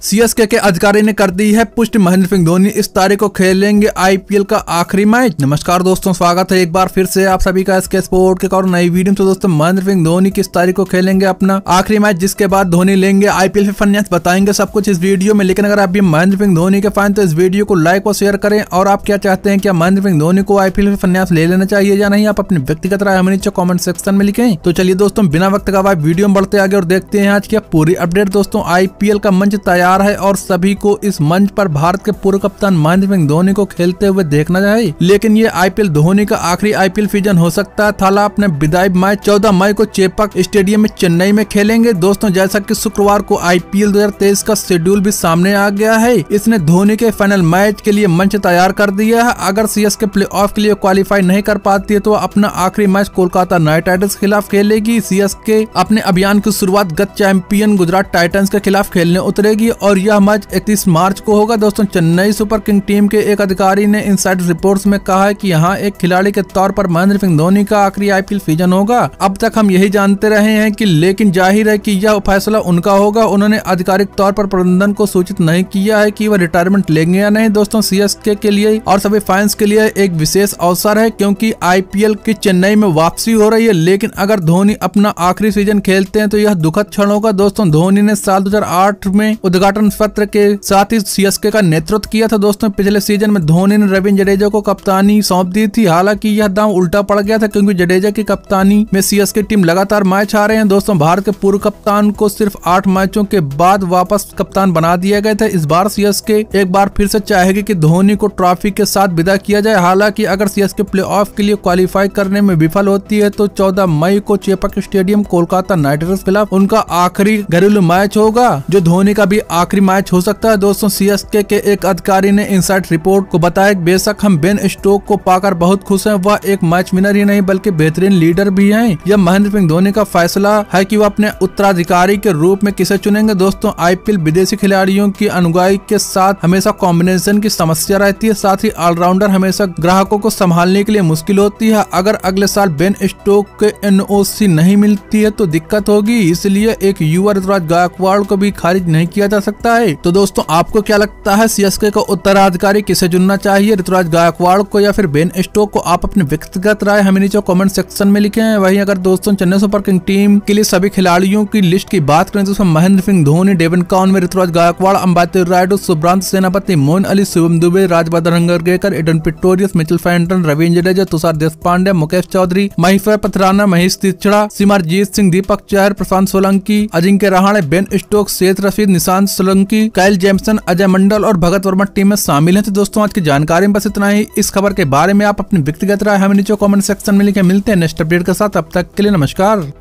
CSK के अधिकारी ने कर दी है पुष्टि, महेंद्र सिंह धोनी इस तारीख को खेलेंगे आईपीएल का आखिरी मैच। नमस्कार दोस्तों, स्वागत है एक बार फिर से आप सभी का एसके स्पोर्ट के और नई वीडियो में। तो दोस्तों महेंद्र सिंह धोनी किस तारीख को खेलेंगे अपना आखिरी मैच, जिसके बाद धोनी लेंगे आईपीएल से संन्यास, बताएंगे सब कुछ इस वीडियो में। लेकिन अगर आप भी महेंद्र सिंह धोनी के फैन तो इस वीडियो को लाइक और शेयर करें। और आप क्या चाहते हैं, क्या महेंद्र सिंह धोनी को आईपीएल से संन्यास ले लेना चाहिए या नहीं, आप अपनी व्यक्तिगत राय हमें नीचे कमेंट सेक्शन में लिखें। तो चलिए दोस्तों बिना वक्त गवाए वीडियो में बढ़ते आगे और देखते हैं आज की पूरी अपडेट। दोस्तों आईपीएल का मंच तैयार है और सभी को इस मंच पर भारत के पूर्व कप्तान महेंद्र सिंह धोनी को खेलते हुए देखना चाहिए। लेकिन ये आईपीएल धोनी का आखिरी आईपीएल सीजन हो सकता है। थाला अपने विदाई मैच 14 मई को चेपक स्टेडियम में चेन्नई में खेलेंगे। दोस्तों जैसा कि शुक्रवार को आईपीएल 2023 का शेड्यूल भी सामने आ गया है, इसने धोनी के फाइनल मैच के लिए मंच तैयार कर दिया है। अगर सीएसके प्लेऑफ के लिए क्वालिफाई नहीं कर पाती है तो अपना आखिरी मैच कोलकाता नाइट राइडर्स के खिलाफ खेलेगी। सीएसके अपने अभियान की शुरुआत गत चैंपियन गुजरात टाइटंस के खिलाफ खेलने उतरेगी और यह मैच 31 मार्च को होगा। दोस्तों चेन्नई सुपर किंग टीम के एक अधिकारी ने इनसाइड रिपोर्ट्स में कहा है कि यहाँ एक खिलाड़ी के तौर पर महेंद्र सिंह धोनी का आखिरी आईपीएल सीजन होगा। अब तक हम यही जानते रहे हैं कि, लेकिन जाहिर है कि यह फैसला उनका होगा। उन्होंने आधिकारिक तौर पर प्रबंधन को सूचित नहीं किया है कि वह रिटायरमेंट लेंगे या नहीं। दोस्तों सीएसके के लिए और सभी फैंस के लिए एक विशेष अवसर है, क्योंकि आईपीएल की चेन्नई में वापसी हो रही है। लेकिन अगर धोनी अपना आखिरी सीजन खेलते हैं तो यह दुखद क्षण होगा। दोस्तों धोनी ने साल 2008 में उद्घाटन सत्र के साथ ही सीएसके का नेतृत्व किया था। दोस्तों पिछले सीजन में धोनी ने रविंद्र जडेजा को कप्तानी सौंप दी थी। हालांकि यह दांव उल्टा पड़ गया था, क्योंकि जडेजा की कप्तानी में सीएसके टीम लगातार मैच हारे हैं। दोस्तों भारत के पूर्व कप्तान को सिर्फ 8 मैचों के बाद वापस कप्तान बना दिया गया था। इस बार सीएसके एक बार फिर से चाहेगी कि धोनी को ट्रॉफी के साथ विदा किया जाए। हालांकि अगर सीएसके प्लेऑफ के लिए क्वालिफाई करने में विफल होती है तो 14 मई को Chepauk stadium Kolkata knight riders के खिलाफ उनका आखिरी घरेलू मैच होगा, जो धोनी का भी आखिरी मैच हो सकता है। दोस्तों सीएसके के एक अधिकारी ने इनसाइड रिपोर्ट को बताया, बेशक हम बेन स्टोक को पाकर बहुत खुश हैं, वह एक मैच विनर ही नहीं बल्कि बेहतरीन लीडर भी हैं। यह महेंद्र सिंह धोनी का फैसला है कि वह अपने उत्तराधिकारी के रूप में किसे चुनेंगे। दोस्तों आईपीएल विदेशी खिलाड़ियों की अनुगाई के साथ हमेशा कॉम्बिनेशन की समस्या रहती है, साथ ही ऑलराउंडर हमेशा ग्राहकों को संभालने के लिए मुश्किल होती है। अगर अगले साल बेन स्टोक के एनओसी नहीं मिलती है तो दिक्कत होगी, इसलिए एक युवा ऋतुराज गायकवाड़ को भी खारिज नहीं किया जा सकता है। तो दोस्तों आपको क्या लगता है, सीएसके का उत्तराधिकारी किसे चुनना चाहिए, ऋतुराज गायकवाड़ को या फिर बेन स्टोक को? आप अपनी व्यक्तिगत राय हमें नीचे कमेंट सेक्शन में लिखें। वहीं अगर दोस्तों चेन्नई सुपर किंग टीम के लिए सभी खिलाड़ियों की लिस्ट की बात करें तो उसमें Mahendra Singh Dhoni, Devon Conway, Ruturaj Gaikwad, Ambati Rayudu, Subhranshu Senapati, Moeen Ali, Shivam Dube, Rajvardhan Hangargekar, Aiden Pretorius, Mitchell Santner, Ravindra Jadeja, Tushar Deshpande, Mukesh Choudhary, महिफर Pathirana, Maheesh Theekshana, Simarjeet Singh, Deepak Chahar, Prashant Solanki, Ajinkya Rahane, Ben Stokes, Shaik Rasheed, Nishant Solanki, Kyle Jamieson, Ajay Mandal और भगत वर्मा टीम में शामिल हैं। तो दोस्तों आज की जानकारी में बस इतना ही। इस खबर के बारे में आप अपनी व्यक्तिगत राय हमें नीचे कमेंट सेक्शन में लिखें। मिलते हैं नेक्स्ट अपडेट के साथ, तब तक के लिए नमस्कार।